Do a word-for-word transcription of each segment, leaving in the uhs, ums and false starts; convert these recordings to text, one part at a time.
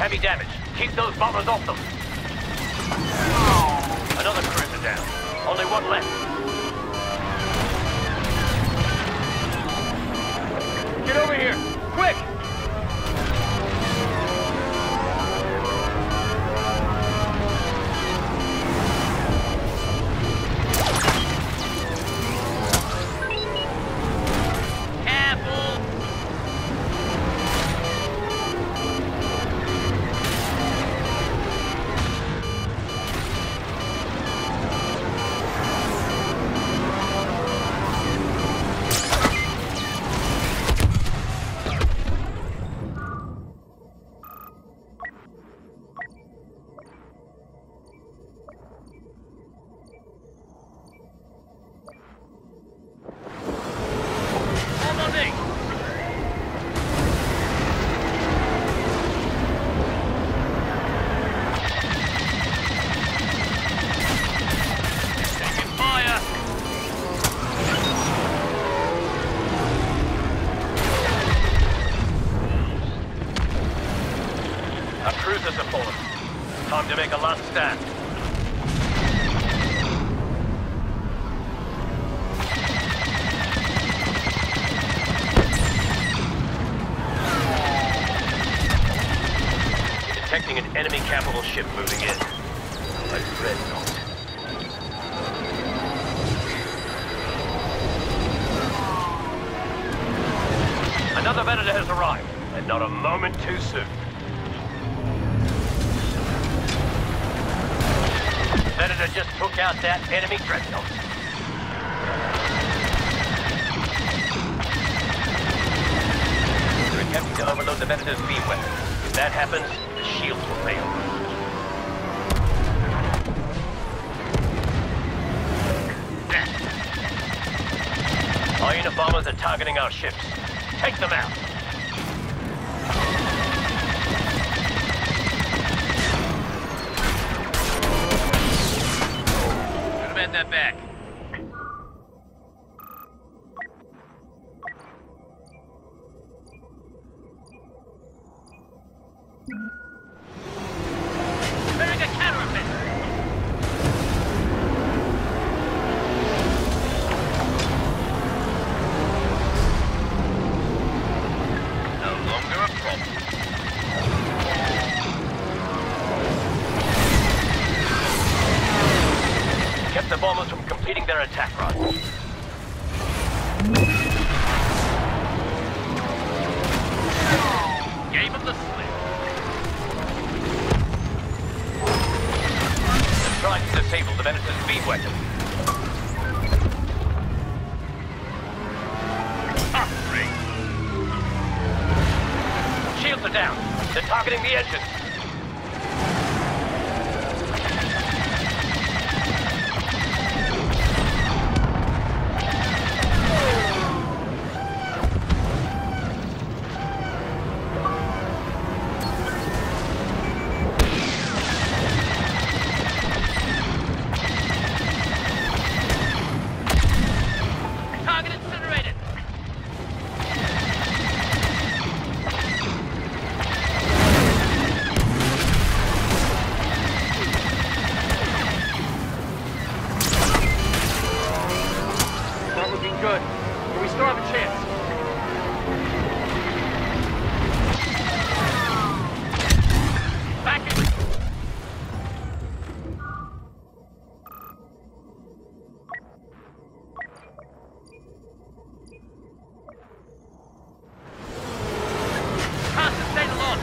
Heavy damage. Keep those bombers off them. Another cruiser down. Only one left. Get over here! Quick! Time to make a last stand. Detecting an enemy capital ship moving in. A dreadnought. Another Venator has arrived, and not a moment too soon. Venator just took out that enemy dreadnought. We're attempting to overload the Venator's beam weapon. If that happens, the shields will fail. Our unit bombers are targeting our ships. Take them out. Bend that back. Bearing a counter-offensive. No longer a problem. Kept the bombers from completing their attack run. Gave them the slip. They're trying to disable the Venator's beam weapon. Upgrade. Shields are down. They're targeting the engines. Good. But we still have a chance. Back in. Concentrate along.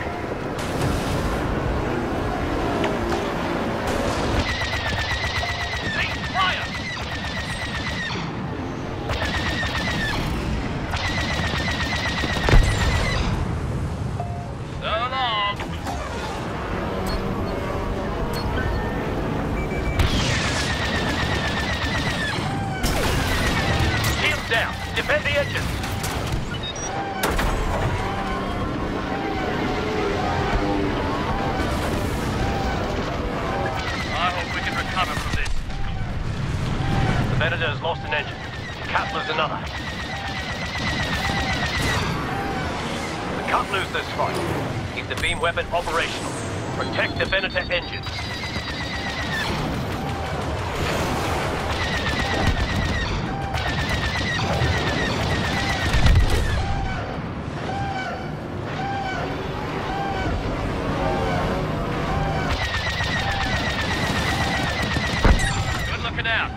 Cease fire. Down. Defend the engine. I hope we can recover from this. The Venator has lost an engine. Kepler's another. The Cut loose this fight. Keep the beam weapon operational. Protect the Venator engines. Good looking out.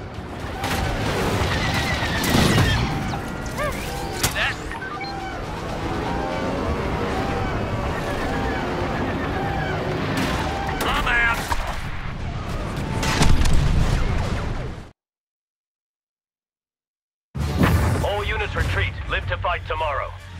See that? I'm out. All units retreat. Live to fight tomorrow.